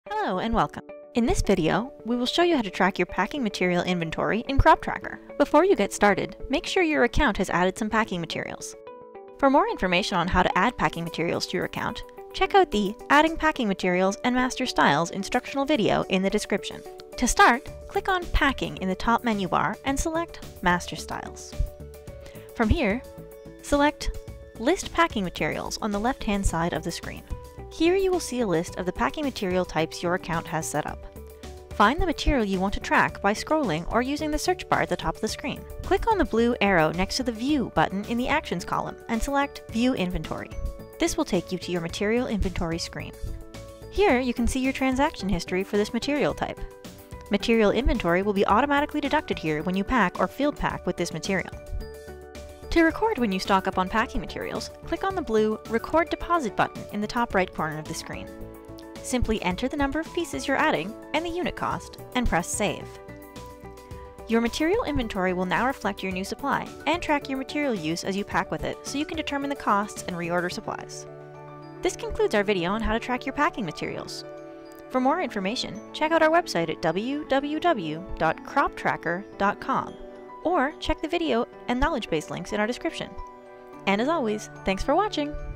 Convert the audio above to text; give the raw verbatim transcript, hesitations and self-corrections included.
Hello and welcome. In this video, we will show you how to track your packing material inventory in Croptracker. Before you get started, make sure your account has added some packing materials. For more information on how to add packing materials to your account, check out the Adding Packing Materials and Master Styles instructional video in the description. To start, click on Packing in the top menu bar and select Master Styles. From here, select List Packing Materials on the left-hand side of the screen. Here you will see a list of the packing material types your account has set up. Find the material you want to track by scrolling or using the search bar at the top of the screen. Click on the blue arrow next to the View button in the Actions column and select View Inventory. This will take you to your material inventory screen. Here you can see your transaction history for this material type. Material inventory will be automatically deducted here when you pack or field pack with this material. To record when you stock up on packing materials, click on the blue Record Deposit button in the top right corner of the screen. Simply enter the number of pieces you're adding and the unit cost, and press Save. Your material inventory will now reflect your new supply and track your material use as you pack with it, so you can determine the costs and reorder supplies. This concludes our video on how to track your packing materials. For more information, check out our website at w w w dot croptracker dot com. or check the video and knowledge base links in our description. And as always, thanks for watching!